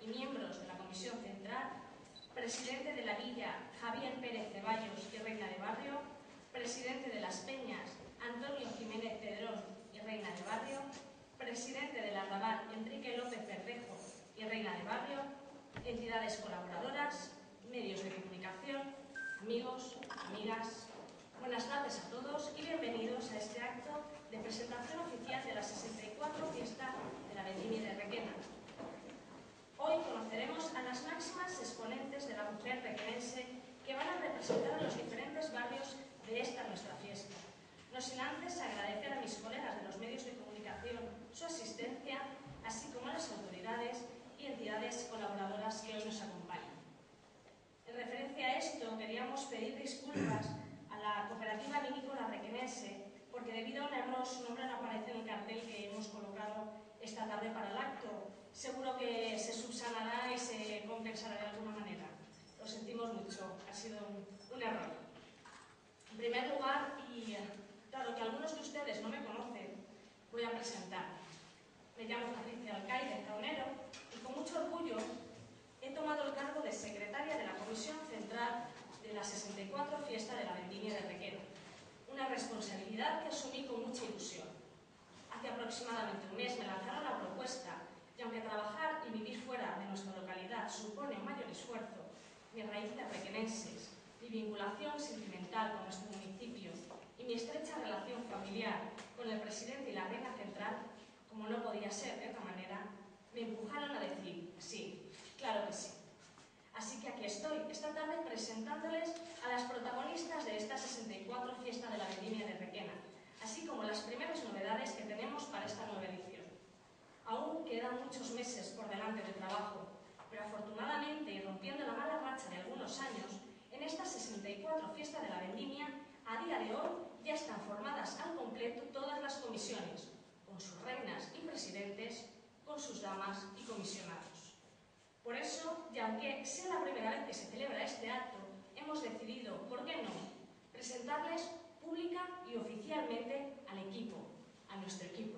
y miembros de la Comisión Central, presidente de la Villa, Javier Pérez Ceballos y Reina de Barrio, presidente de Las Peñas, Antonio Jiménez Pedrón y Reina de Barrio, presidente del Arrabal, Enrique López Verdejo y Reina de Barrio, entidades colaboradoras, medios de comunicación, amigos, amigas. Buenas tardes a todos y bienvenidos a este acto de presentación oficial de la 64 Fiesta de la Vendimia de Requena. Hoy conoceremos a las máximas exponentes de la mujer requenense que van a representar a los diferentes barrios de esta nuestra fiesta. No sin antes agradecer a mis colegas de los medios de comunicación su asistencia, así como a las autoridades y entidades colaboradoras que hoy nos acompañan. En referencia a esto, queríamos pedir disculpas a la cooperativa vinícola requenense porque debido a un error su nombre no aparece en el cartel que hemos colocado esta tarde para el acto. Seguro que se subsanará y se compensará de alguna manera. Lo sentimos mucho, ha sido un error. En primer lugar, y dado que algunos de ustedes no me conocen, voy a presentarme. Me llamo Patricia Alcaide Zaunero y con mucho orgullo he tomado el cargo de secretaria de la Comisión Central de la 64 Fiesta de la Vendimia de Requena. Una responsabilidad que asumí con mucha ilusión. Hace aproximadamente un mes me lanzaron la propuesta y aunque trabajar y vivir fuera de nuestra localidad supone un mayor esfuerzo, mis raíces requenenses, mi vinculación sentimental con nuestro municipio y mi estrecha relación familiar con el presidente y la reina central, como no podía ser de otra manera, me empujaron a decir sí, claro que sí. Así que aquí estoy, esta tarde presentándoles a las protagonistas de esta 64 Fiesta de la Vendimia de Requena, así como las primeras novedades que tenemos para esta nueva edición. Aún quedan muchos meses por delante de trabajo, pero afortunadamente, y rompiendo la mala racha de algunos años, en esta 64 Fiesta de la Vendimia, a día de hoy ya están formadas al completo todas las comisiones, con sus reinas y presidentes, con sus damas y comisionados. Por eso, y aunque sea la primera vez que se celebra este acto, hemos decidido, ¿por qué no?, presentarles pública y oficialmente al equipo, a nuestro equipo.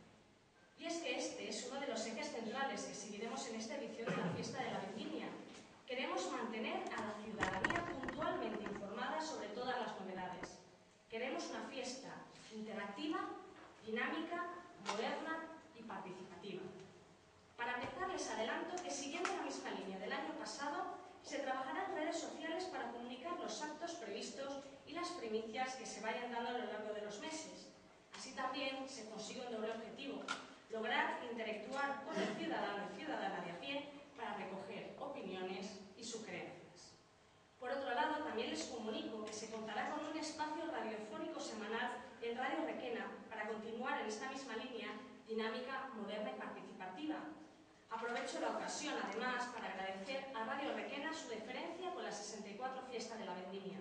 Y es que este es uno de los ejes centrales que seguiremos en esta edición de la Fiesta de la Vendimia. Queremos mantener a la ciudadanía puntualmente informada sobre todas las novedades. Queremos una fiesta interactiva, dinámica, moderna y participativa. Para empezar, les adelanto que siguiendo la misma línea del año pasado, se trabajará en redes sociales para comunicar los actos previstos y las primicias que se vayan dando a lo largo de los meses. Así también se consigue un doble objetivo: lograr interactuar con el ciudadano y ciudadana de a pie para recoger opiniones y sugerencias. Por otro lado, también les comunico que se contará con un espacio radiofónico semanal en Radio Requena para continuar en esta misma línea dinámica, moderna y participativa. Aprovecho la ocasión, además, para agradecer a Radio Requena su deferencia con la 64 Fiesta de la Vendimia.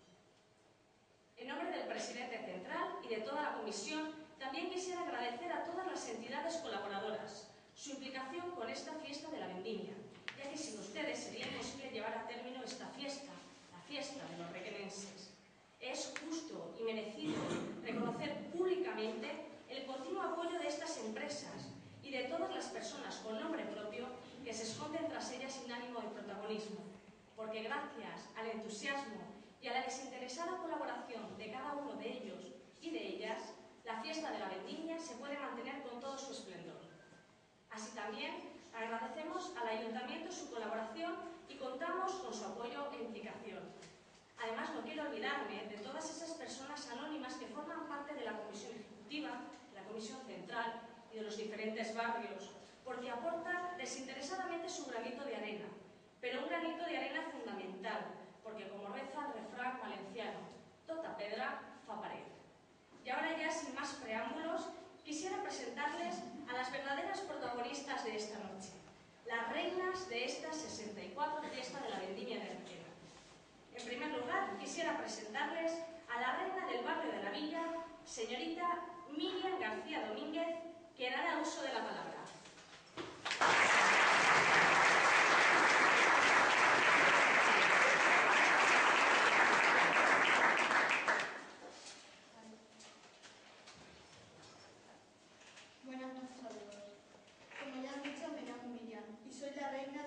En nombre del presidente central y de toda la comisión, también quisiera agradecer a todas las entidades colaboradoras su implicación con esta Fiesta de la Vendimia, ya que sin ustedes sería imposible llevar a término esta fiesta, la fiesta de los requenenses. Es justo y merecido reconocer públicamente el continuo apoyo de estas empresas y de todas las personas con nombre propio que se esconden tras ellas sin ánimo de protagonismo, porque gracias al entusiasmo y a la desinteresada colaboración de cada uno de ellos y de ellas, la Fiesta de la Vendimia se puede mantener con todo su esplendor. Así también agradecemos al Ayuntamiento su colaboración y contamos con su apoyo e implicación. Además, no quiero olvidarme de todas esas personas anónimas que forman parte de la Comisión Ejecutiva, de la Comisión Central y de los diferentes barrios, porque aportan desinteresadamente su granito de arena, pero un granito de arena fundamental, porque como reza el refrán valenciano, tota pedra fa pared. Y ahora ya, sin más preámbulos, quisiera presentarles a las verdaderas protagonistas de esta noche, las reinas de esta 64 Fiesta de la Vendimia de Requena. En primer lugar, quisiera presentarles a la reina del barrio de la Villa, señorita Miriam García Domínguez, que dará uso de la palabra. Buenas noches a todos. Como ya han dicho, me llamo Miriam y soy la reina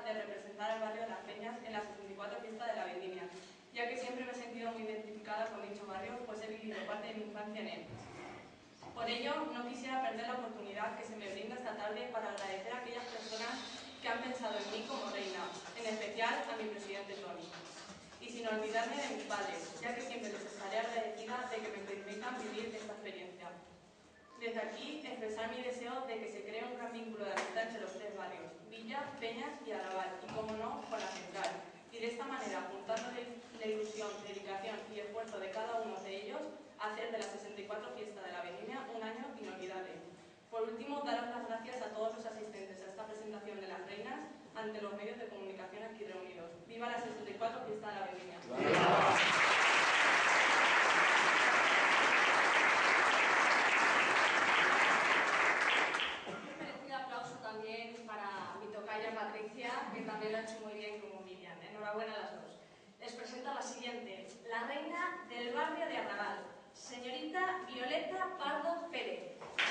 de representar al barrio de Las Peñas en la 64 Fiesta de la Vendimia, ya que siempre me he sentido muy identificada con dicho barrio, pues he vivido parte de mi infancia en él. Por ello, no quisiera perder la oportunidad que se me brinda esta tarde para agradecer a aquellas personas que han pensado en mí como reina, en especial a mi presidente Toni. Y sin olvidarme de mis padres, ya que siempre les estaré agradecida de que me permitan vivir esta experiencia. Desde aquí, expresar mi deseo de que se cree un gran vínculo de amistad entre los tres barrios, Villa, Peñas y Arrabal, y como no, con la central. Y de esta manera, juntando la ilusión, dedicación y esfuerzo de cada uno de ellos, hacer de la 64 Fiesta de la Vendimia un año inolvidable. Por último, daros las gracias a todos los asistentes a esta presentación de las reinas ante los medios de comunicación aquí reunidos. ¡Viva la 64 Fiesta de la Vendimia! Un merecido aplauso también para mi tocaya Patricia, que también lo ha hecho muy bien como Miriam. Enhorabuena a las dos. Les presento a la siguiente, la reina del barrio de Arrabal, señorita Violeta Pardo Pérez.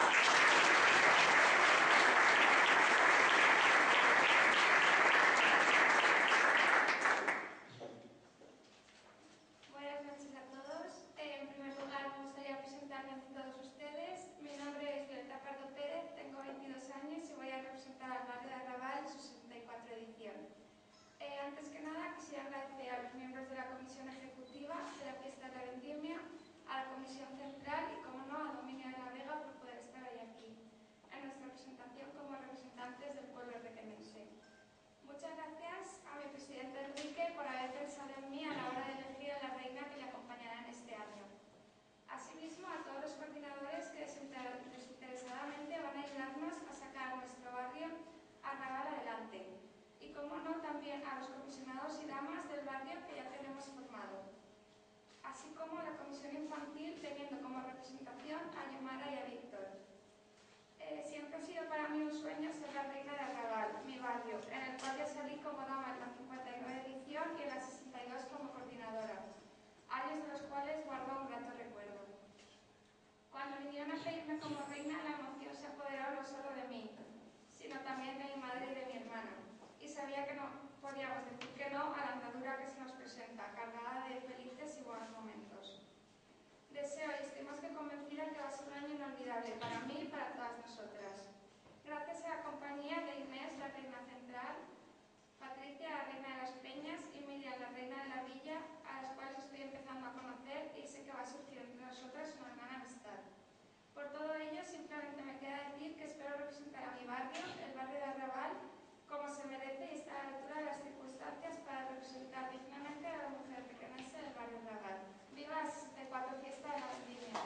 Buenas noches a todos. En primer lugar, me gustaría presentarme ante todos ustedes. Mi nombre es Violeta Pardo Pérez, tengo 22 años y voy a representar al barrio de Arrabal en su 64 edición. Antes que nada, quisiera agradecer a los miembros de la Comisión Ejecutiva de la Fiesta de la Vendimia, a la Comisión Central y, como no, a Dominio de la Vega por poder estar hoy aquí, en nuestra presentación como representantes del pueblo requenense. Muchas gracias a mi presidente Enrique por haber pensado en mí a la hora de elegir a la reina que le acompañará en este año. Asimismo, a todos los coordinadores que desinteresadamente van a ayudarnos a sacar a nuestro barrio Arrabal adelante. Y, como no, también a los comisionados y damas del barrio que ya tenemos formado. Así como a la comisión infantil, teniendo como representación a Yomara y a Víctor. Siempre ha sido para mí un sueño ser la reina de Arrabal, mi barrio, en el cual ya salí como dama en la 59 edición y en la 62 como coordinadora, años de los cuales guardo un grato recuerdo. Cuando vinieron a pedirme como reina, la emoción se apoderó no solo de mí, sino también de mi madre y de mi hermana, y sabía que no podíamos decir que no a la andadura que se nos presenta, cargada de felices y buenos momentos. Deseo y estoy más que convencida que va a ser un año inolvidable para mí y para todas nosotras. Gracias a la compañía de Inés, la reina central, Patricia, la reina de las Peñas, y Miriam, la reina de la Villa, a las cuales estoy empezando a conocer y sé que va a surgir entre nosotras una gran amistad. Por todo ello, simplemente me queda decir que espero representar a mi barrio, el barrio de Arrabal, como se merece y está a la altura de las circunstancias para representar dignamente a la mujer requenense del barrio de Arrabal. ¡Viva la 64 Fiesta de la Vendimia!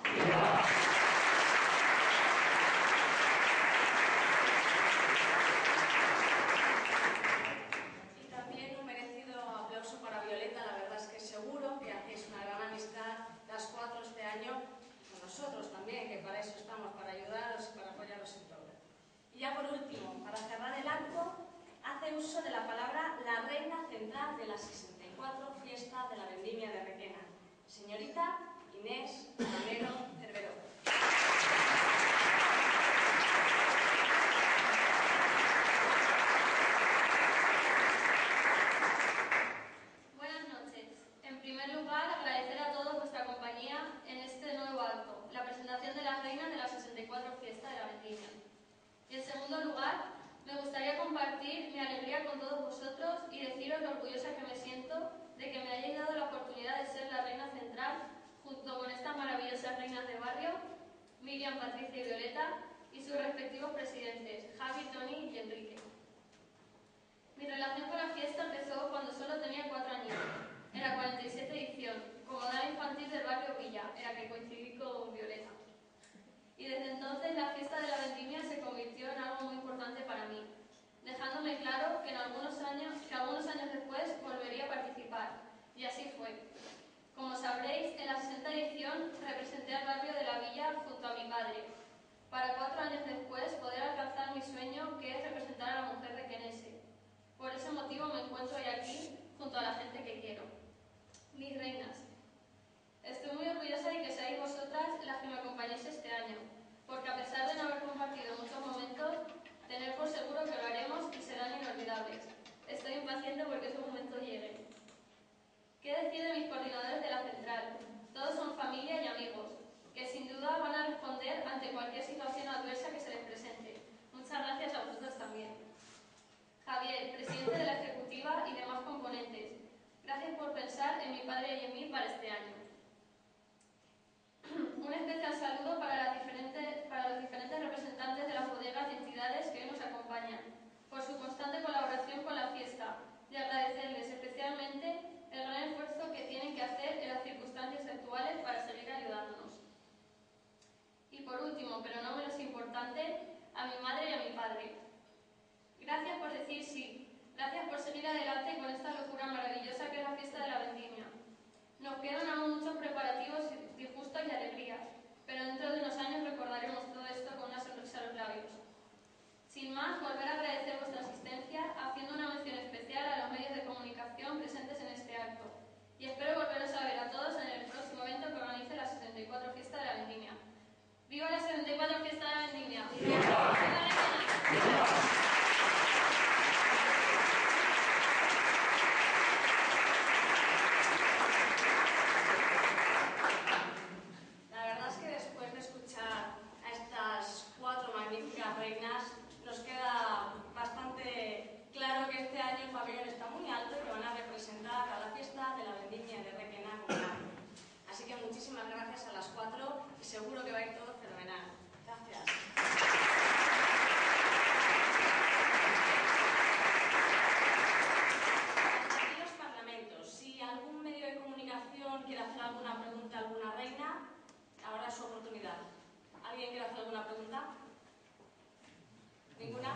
Y también un merecido aplauso para Violeta. La verdad es que seguro que hacéis una gran amistad las cuatro este año, con nosotros también, que para eso estamos, para ayudaros y para apoyaros en todo. Y ya por último, para cerrar el acto, hace uso de la palabra la reina central de la 64 Fiesta de la Vendimia de Requena, señorita Inés Romero Cerveró. Buenas noches. En primer lugar, agradecer a todos vuestra compañía en este nuevo acto, la presentación de las reinas de la 64 Fiesta de la Vendimia. Y en segundo lugar, me gustaría compartir mi alegría con todos vosotros y deciros lo orgullosa que me siento de que me hayáis dado la oportunidad de ser la reina central junto con estas maravillosas reinas de barrio, Miriam, Patricia y Violeta, y sus respectivos presidentes, Javi, Toni y Enrique. Mi relación con la fiesta empezó cuando solo tenía 4 años, en la 47 edición, como dama infantil del barrio Villa, en la que coincidí con Violeta. Y desde entonces la fiesta de la Vendimia se convirtió en algo muy importante para mí, dejándome claro que algunos años después volvería a participar, y así fue. Como sabréis, en la 60 edición representé al barrio de la Villa junto a mi padre, para 4 años después poder alcanzar mi sueño, que es representar a la mujer requenense. Por ese motivo me encuentro hoy aquí, junto a la gente que quiero. Mis reinas, estoy muy orgullosa de que seáis vosotras las que me acompañéis este año, porque a pesar de no haber compartido muchos momentos, tened por seguro que lo haremos y serán inolvidables. Estoy ante cualquier situación adversa que se les presente. Muchas gracias a vosotros también. Javier, presidente de la Ejecutiva y demás componentes, gracias por pensar en mi padre y en mí para este año. Un especial saludo para los diferentes representantes de las bodegas y entidades que hoy nos acompañan, por su constante colaboración con la fiesta, y agradecerles especialmente el gran esfuerzo que tienen que hacer en las circunstancias actuales para seguir ayudándonos. Y por último, pero no menos importante, a mi madre y a mi padre. Gracias por decir sí, gracias por seguir adelante con esta locura maravillosa que es la fiesta de la vendimia. Nos quedan aún muchos preparativos, disgustos y alegrías, pero dentro de unos años recordaremos todo esto con una sonrisa a los labios. Sin más, volver a agradecer vuestra asistencia, haciendo una mención especial a los medios de comunicación presentes en este acto. Y espero volveros a ver a todos en el próximo evento que organice la 74 Fiesta de la Vendimia. ¡Viva la 74 Fiesta de la Vendimia! ¡Viva la Reina! La verdad es que después de escuchar a estas 4 magníficas reinas, nos queda bastante claro que este año el pabellón está muy alto y que van a representar a la fiesta de la vendimia de Requena con grande. Así que muchísimas gracias a las 4 y seguro que va a ir todo fenomenal. Gracias. Hasta aquí los parlamentos. Si algún medio de comunicación quiere hacer alguna pregunta a alguna reina, ahora es su oportunidad. ¿Alguien quiere hacer alguna pregunta? ¿Ninguna?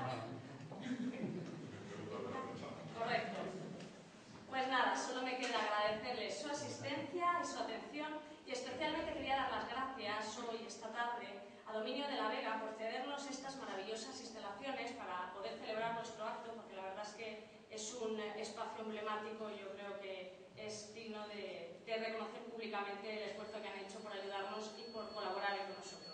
Correcto. Pues nada, solo me queda agradecerles su asistencia y su atención y especialmente quería dar las gracias hoy, esta tarde, a Dominio de la Vega por cedernos estas maravillosas instalaciones para poder celebrar nuestro acto, porque la verdad es que es un espacio emblemático y yo creo que es digno de reconocer públicamente el esfuerzo que han hecho por ayudarnos y por colaborar con nosotros.